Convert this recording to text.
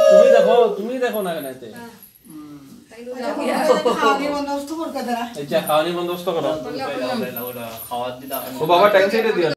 তুমি দেখো না কেন এতে খাওয়ানি বন্দোবস্ত করতে দেরা আচ্ছা খাওয়ানি বন্দোবস্ত করো খাওয়ার দিতে ও বাবা ট্যাক্সিটা দিও